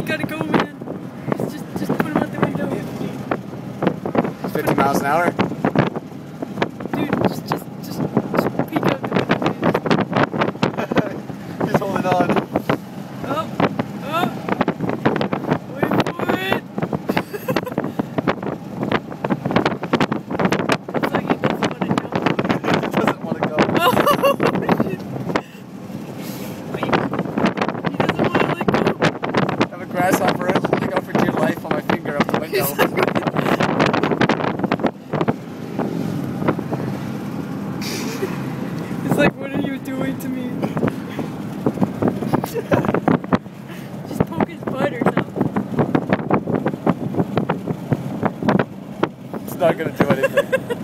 gotta go, man. Just put him out the window. 50 miles an hour? Dude, just peek out the window, man. He's holding on. Oh. Wait for it. It's like he doesn't want to jump. He doesn't want to go. Oh, shit. He doesn't want to let go. I have a grasshopper holding on for dear life on my finger up the window. It's like, what are you doing to me? Just poke his butt or something. It's not going to do anything.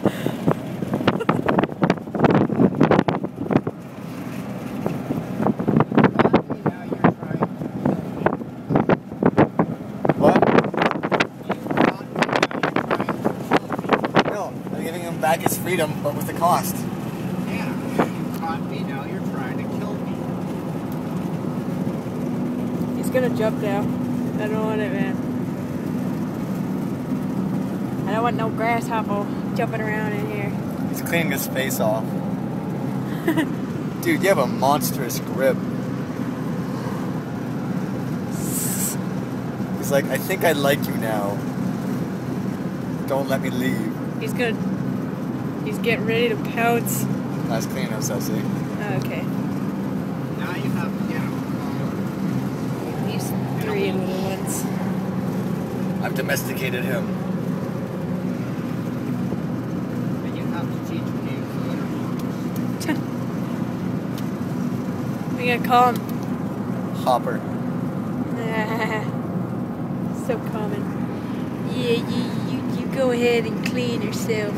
What? No, I'm giving him back his freedom, but with the cost. Yeah, you caught me, now you're trying to kill me. He's gonna jump now. I don't want it, man. I don't want no grasshopper jumping around in here. He's cleaning his face off. Dude, you have a monstrous grip. He's like, I think I like you now. Don't let me leave. He's getting ready to pounce. Nice cleaning up, Ceci. Okay. Now you have to get him. These three little ones. I've domesticated him. But you have to teach me later. We gotta call him. Hopper. So common. Yeah, you go ahead and clean yourself.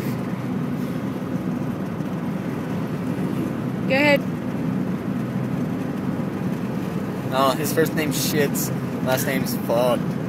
Go ahead. Oh, his first name's Shits. Last name's Fuck.